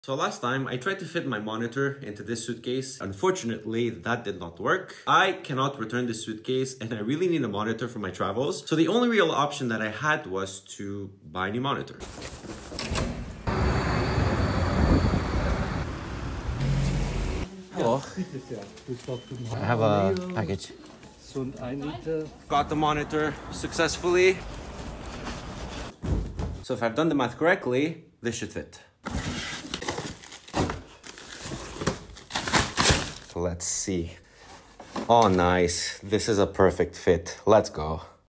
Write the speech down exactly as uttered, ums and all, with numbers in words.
So last time I tried to fit my monitor into this suitcase. Unfortunately, that did not work. I cannot return this suitcase and I really need a monitor for my travels. So the only real option that I had was to buy a new monitor. Hello. I have a package. Got the monitor successfully. So if I've done the math correctly, this should fit. Let's see. Oh, nice. This is a perfect fit. Let's go.